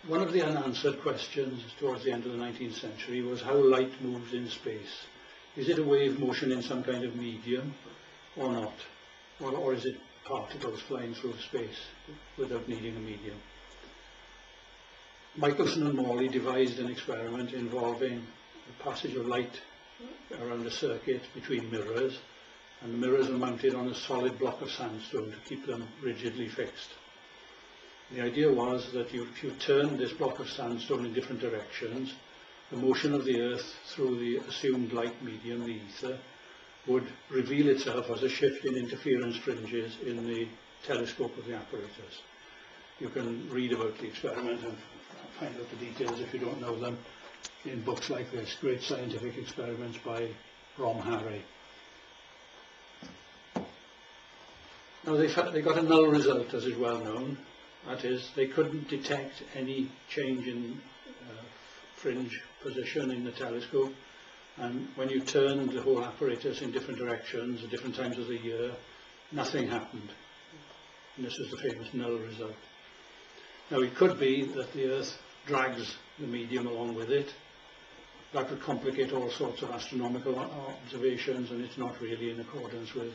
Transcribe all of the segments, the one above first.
one of the unanswered questions towards the end of the 19th century was how light moves in space. Is it a wave motion in some kind of medium or not? Or is it particles flying through space without needing a medium? Michelson and Morley devised an experiment involving the passage of light around a circuit between mirrors, and the mirrors are mounted on a solid block of sandstone to keep them rigidly fixed. The idea was that if you turned this block of sandstone in different directions, the motion of the Earth through the assumed light medium, the ether, would reveal itself as a shift in interference fringes in the telescope of the apparatus. You can read about the experiment and find out the details if you don't know them in books like this, Great Scientific Experiments by Rom Harry. Now they got a null result, as is well known. That is, they couldn't detect any change in fringe position in the telescope, and when you turned the whole apparatus in different directions at different times of the year, nothing happened. And this was the famous null result. Now it could be that the Earth drags the medium along with it. That would complicate all sorts of astronomical observations, and it's not really in accordance with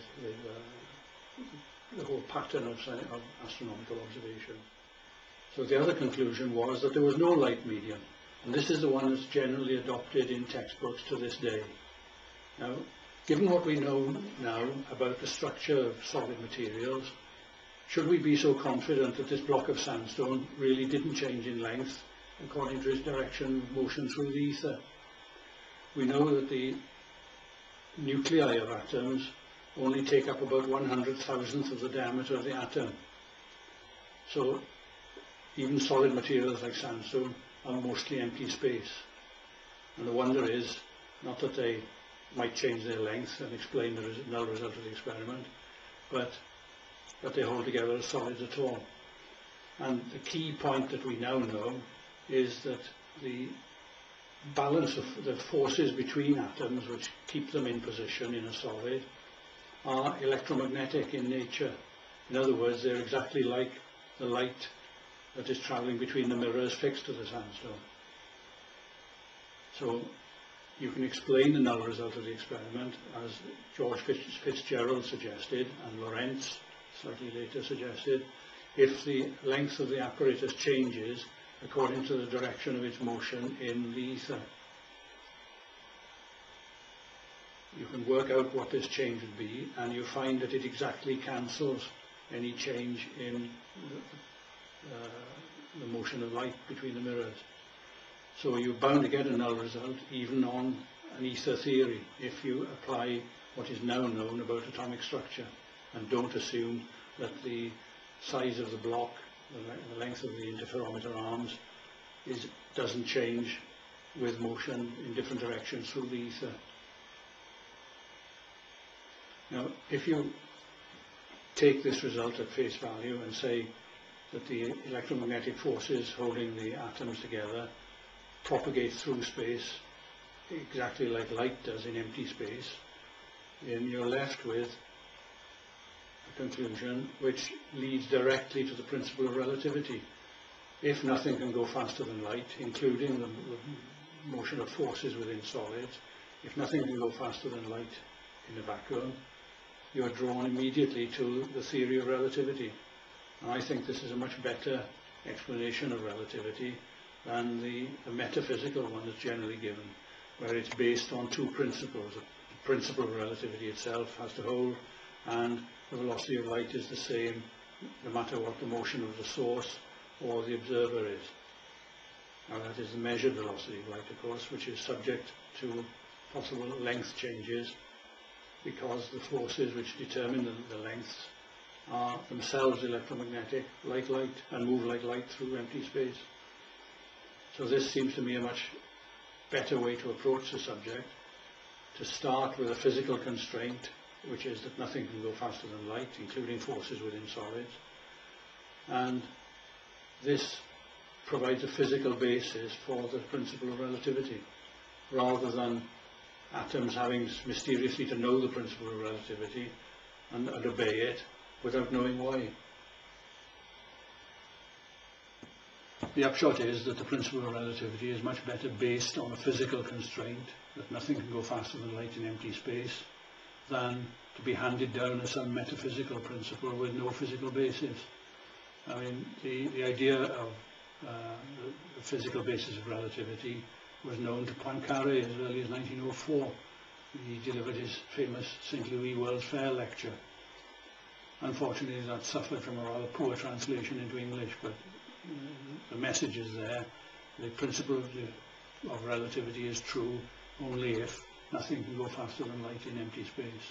the whole pattern of astronomical observation. So the other conclusion was that there was no light medium, and this is the one that's generally adopted in textbooks to this day. Now, given what we know now about the structure of solid materials, should we be so confident that this block of sandstone really didn't change in length according to its direction of motion through the ether? We know that the nuclei of atoms only take up about 1/100,000th of the diameter of the atom. So even solid materials like sandstone are mostly empty space. And the wonder is not that they might change their length and explain the null result of the experiment, but that they hold together as solids at all. And the key point that we now know is that the balance of the forces between atoms which keep them in position in a solid are electromagnetic in nature. In other words, they're exactly like the light that is travelling between the mirrors fixed to the sandstone. So you can explain the null result of the experiment, as George Fitzgerald suggested, and Lorentz slightly later suggested, if the length of the apparatus changes according to the direction of its motion in the ether. You can work out what this change would be, and you find that it exactly cancels any change in the motion of light between the mirrors. So you're bound to get a null result even on an ether theory if you apply what is now known about atomic structure and don't assume that the size of the block, the length of the interferometer arms, doesn't change with motion in different directions through the ether. Now, if you take this result at face value and say that the electromagnetic forces holding the atoms together propagate through space exactly like light does in empty space, then you're left with a conclusion which leads directly to the principle of relativity. If nothing can go faster than light, including the motion of forces within solids, if nothing can go faster than light in a vacuum, you are drawn immediately to the theory of relativity. And I think this is a much better explanation of relativity than the metaphysical one that's generally given, where it's based on two principles. The principle of relativity itself has to hold, and the velocity of light is the same no matter what the motion of the source or the observer is. Now that is the measured velocity of light, of course, which is subject to possible length changes, because the forces which determine the lengths are themselves electromagnetic, like light, and move like light through empty space. So this seems to me a much better way to approach the subject, to start with a physical constraint, which is that nothing can go faster than light, including forces within solids. And this provides a physical basis for the principle of relativity, rather than atoms having mysteriously to know the principle of relativity and obey it without knowing why. the upshot is that the principle of relativity is much better based on a physical constraint, that nothing can go faster than light in empty space, than to be handed down as some metaphysical principle with no physical basis. I mean, the idea of the physical basis of relativity was known to Poincaré as early as 1904. He delivered his famous St. Louis World's Fair lecture. Unfortunately, that suffered from a rather poor translation into English, but the message is there. The principle of relativity is true only if nothing can go faster than light in empty space.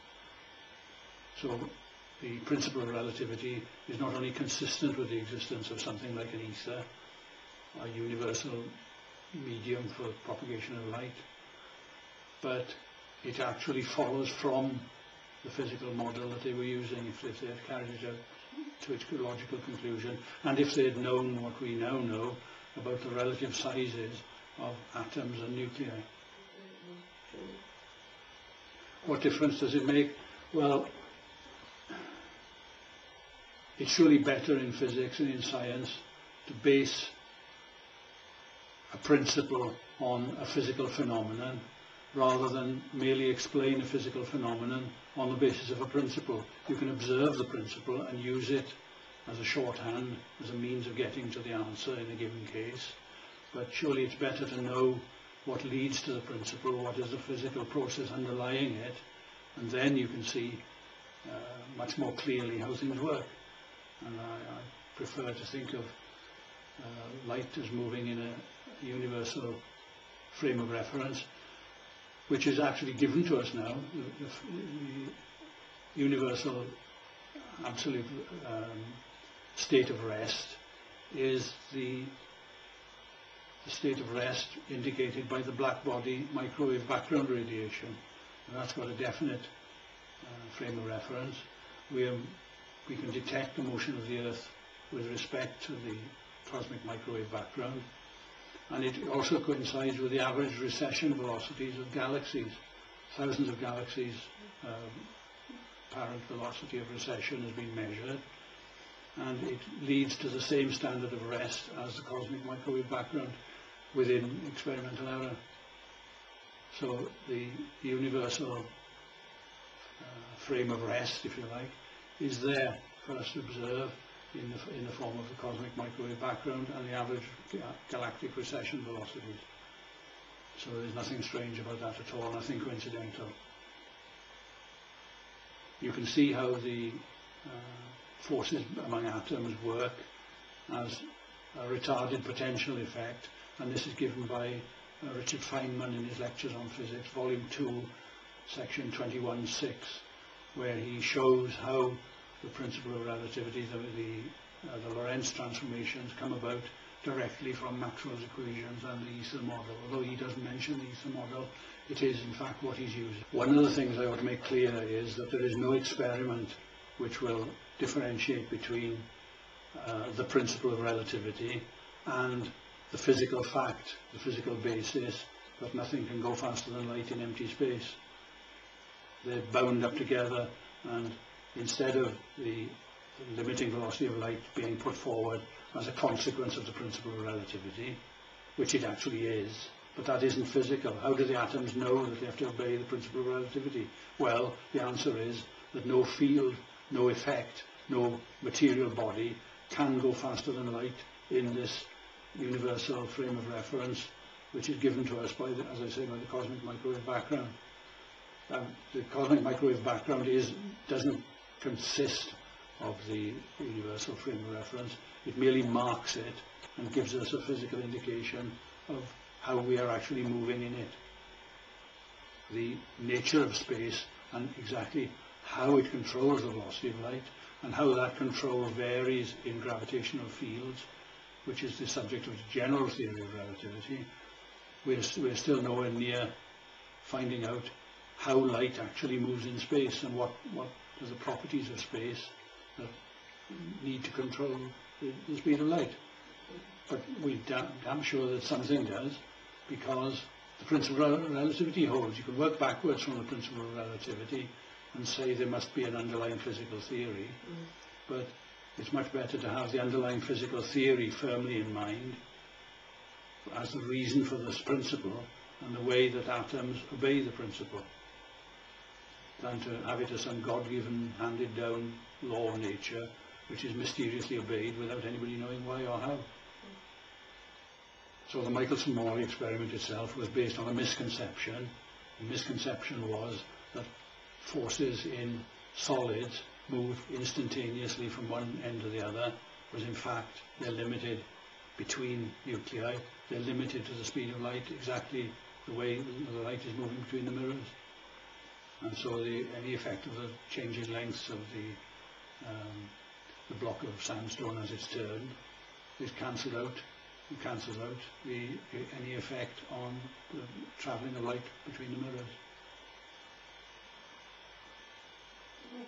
So the principle of relativity is not only consistent with the existence of something like an ether, a universal medium for propagation of light, but it actually follows from the physical model that they were using if they had carried it out to its logical conclusion, and if they had known what we now know about the relative sizes of atoms and nuclei. What difference does it make? Well, it's surely better in physics and in science to base a principle on a physical phenomenon rather than merely explain a physical phenomenon on the basis of a principle. You can observe the principle and use it as a shorthand, as a means of getting to the answer in a given case, but surely it's better to know what leads to the principle, what is the physical process underlying it, and then you can see much more clearly how things work. And I prefer to think of light as moving in a universal frame of reference, which is actually given to us now. The universal absolute state of rest is the state of rest indicated by the black body microwave background radiation. And that's got a definite frame of reference. We can detect the motion of the Earth with respect to the cosmic microwave background, and it also coincides with the average recession velocities of galaxies. Thousands of galaxies, apparent velocity of recession has been measured, and it leads to the same standard of rest as the cosmic microwave background within experimental error. So the universal frame of rest, if you like, is there for us to observe in the form of the cosmic microwave background and the average galactic recession velocities. So there's nothing strange about that at all, nothing coincidental. You can see how the forces among atoms work as a retarded potential effect, and this is given by Richard Feynman in his lectures on physics, volume 2, section 21.6, where he shows how the principle of relativity, the Lorentz transformations, come about directly from Maxwell's equations and the ether model. Although he doesn't mention the ether model, it is in fact what he's using. One of the things I want to make clear is that there is no experiment which will differentiate between the principle of relativity and the physical fact, the physical basis that nothing can go faster than light in empty space. They're bound up together, and instead of the limiting velocity of light being put forward as a consequence of the principle of relativity, which it actually is, but that isn't physical. How do the atoms know that they have to obey the principle of relativity? Well, the answer is that no field, no effect, no material body can go faster than light in this universal frame of reference, which is given to us by, as I say, by the cosmic microwave background. The cosmic microwave background doesn't consist of the universal frame of reference. It merely marks it and gives us a physical indication of how we are actually moving in it. The nature of space and exactly how it controls the velocity of light and how that control varies in gravitational fields, which is the subject of the general theory of relativity. We're still nowhere near finding out how light actually moves in space and what are the properties of space that need to control the speed of light. But we're damn sure that something does, because the principle of relativity holds. You can work backwards from the principle of relativity and say there must be an underlying physical theory, but It's much better to have the underlying physical theory firmly in mind as the reason for this principle and the way that atoms obey the principle, than to have it as some God-given, handed-down law of nature which is mysteriously obeyed without anybody knowing why or how. So the Michelson Morley experiment itself was based on a misconception. The misconception was that forces in solids move instantaneously from one end to the other, whereas in fact they're limited between nuclei. They're limited to the speed of light, exactly the way the light is moving between the mirrors. And so any effect of the changing lengths of the block of sandstone as it's turned is cancelled out. It cancels out any effect on the travelling of light between the mirrors.